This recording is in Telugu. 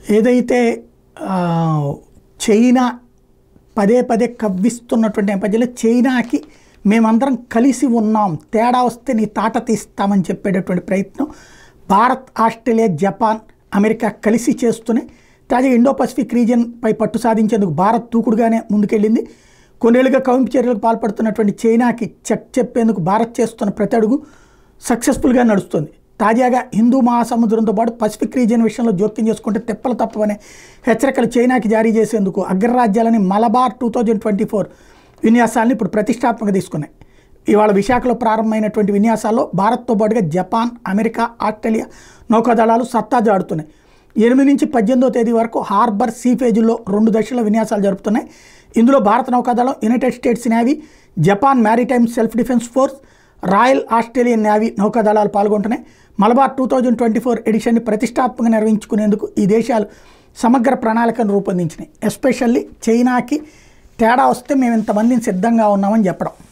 ఏదైతే చైనా పదే పదే కవ్విస్తున్నటువంటి నేపథ్యంలో చైనాకి మేమందరం కలిసి ఉన్నాం, తేడా వస్తే నీ తాట తీస్తామని చెప్పేటటువంటి ప్రయత్నం భారత్, ఆస్ట్రేలియా, జపాన్, అమెరికా కలిసి చేస్తూనే తాజా ఇండో పసిఫిక్ రీజియన్పై పట్టు సాధించేందుకు భారత్ దూకుడుగానే ముందుకెళ్ళింది. కొన్నేళ్లుగా కవింపు చర్యలకు పాల్పడుతున్నటువంటి చైనాకి చెక్ చెప్పేందుకు భారత్ చేస్తున్న ప్రతి అడుగు సక్సెస్ఫుల్గా నడుస్తుంది. తాజాగా హిందూ మహాసముద్రంతో పాటు పసిఫిక్ రీజియన్ విషయంలో జోక్యం చేసుకుంటే తెప్పలు తప్పవనే హెచ్చరికలు చైనాకి జారీ చేసేందుకు అగ్రరాజ్యాలని మలబార్ 2024 విన్యాసాలను ఇప్పుడు ప్రతిష్టాత్మకంగా తీసుకున్నాయి. ఇవాళ విశాఖలో ప్రారంభమైనటువంటి విన్యాసాల్లో భారత్తో పాటుగా జపాన్, అమెరికా, ఆస్ట్రేలియా నౌకాదళాలు సత్తా జాడుతున్నాయి. 8 నుంచి 18వ తేదీ వరకు హార్బర్, సీ ఫేజుల్లో 2 దశల విన్యాసాలు జరుపుతున్నాయి. ఇందులో భారత నౌకాదళం, United States Navy, Japan maritime self defence force, Royal Australian Navy నౌకాదళాలు పాల్గొంటున్నాయి. మలబార్ 2024 ఎడిషన్ని ప్రతిష్టాత్మకంగా నిర్వహించుకునేందుకు ఈ దేశాలు సమగ్ర ప్రణాళికను రూపొందించినాయి. ఎస్పెషల్లీ చైనాకి తేడా వస్తే మేము ఇంతమందిని సిద్ధంగా ఉన్నామని చెప్పడం.